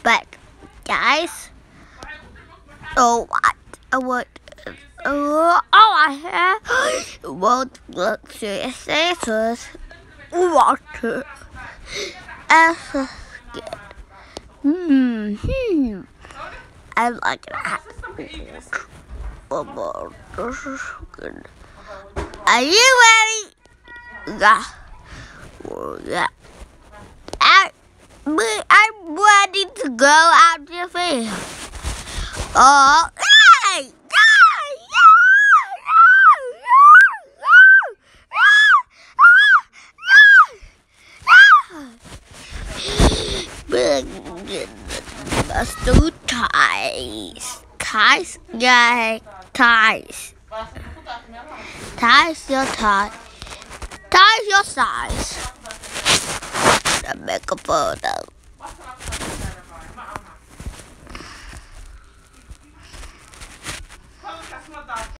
But guys, oh what? I have won't look scissors water as a skin. I like that. This is good. Are you ready? Yeah. Yeah. I'm ready to go out the field. Oh, hey! Let's do ties. Ties, yeah, ties. Ties your tie. Ties your size. Make a photo.